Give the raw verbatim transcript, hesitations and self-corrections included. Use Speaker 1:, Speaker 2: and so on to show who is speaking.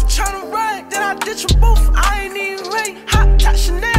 Speaker 1: tryna run, then I ditch them both. I ain't even ready. Hot top Chanel.